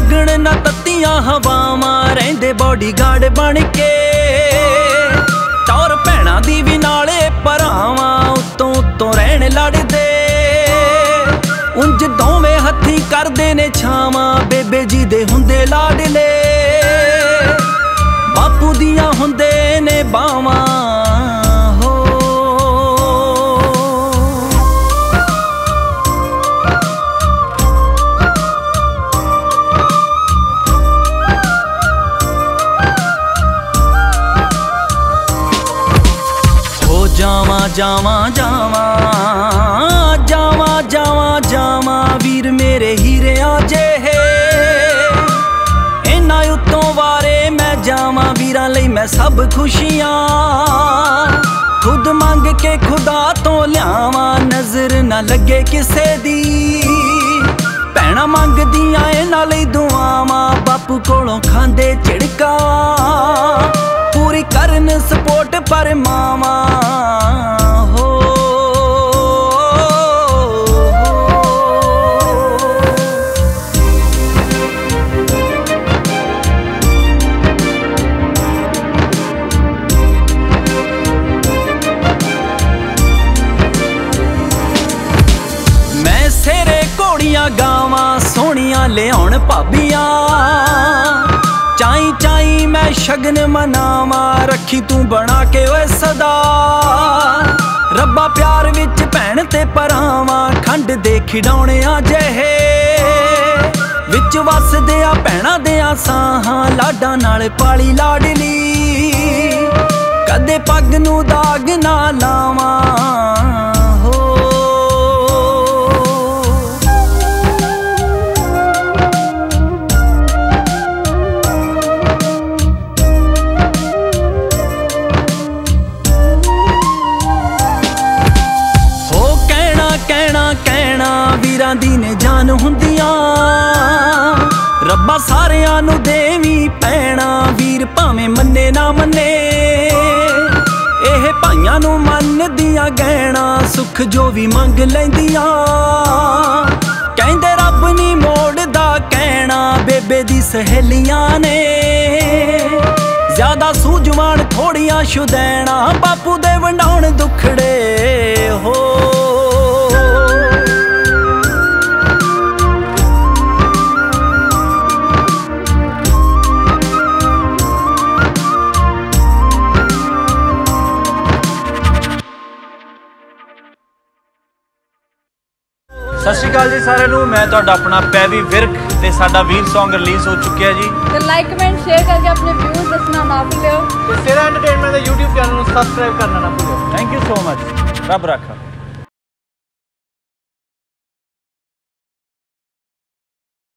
लगण ना तत्तियां हवावां रहिंदे बॉडीगार्ड बन के टौर भैणां दी भी नाले भरावां उत्तों उत्तों रहण लड़दे उंज दोवें हत्थी करदे ने छावां बेबे जी दे हुंदे लाडले बापू दियां हुंदे ने बावां जावा जावा जावा जावा जावा जावा वीर मेरे हीरे आजे है इन्ना उत्तों वारे मैं जावा वीरां लई मैं सब खुशियां खुद मंग के खुदा तो लियावा नजर ना लगे किसे दी भैणा मंगदियां इन्हां लई दुआवां बापू कोलों खांदे झिड़का पूरी करन सपोर्ट पर मामा हो मैं सेरे घोड़ियां गावां सोहणियां लियाउण भाबियां चाई चाई मैं शगन मनावा रखी तू बना के ओए सदा रब्बा प्यार विच भैण ते भरावां खंड दे खिडौणियां जहे विच वसदे आ भैणां दे साहां लाडां नाल पाली लाडली कदे पग नूं दाग ना लावां वीरां दी ने जान हुंदियां रब्बा सारियां नूं देवी पैणा वीर भावें मन्ने ना मन्ने एह भाइयां नूं मनदियां गहना सुख जो भी मंग लैंदियां कहंदे रब नी मोड़दा कहना बेबे दी सहेलियां ने ज्यादा सूझवान थोड़ियां शुदैना बापू दे वंडाउण दुखड़े हो सत श्री अकाल जी सारे नूं मैं तुहाडा अपना पैवी विरक ते साडा वीर सॉन्ग रिलीज़ हो चुकिया जी तो लाइक कमेंट शेयर करके अपने व्यूज़ दसना ना भूलियो ते सेरा एंटरटेनमेंट दे YouTube चैनल नूं सबसक्राइब करना ना भूलियो थैंक यू सो मच रब रखा।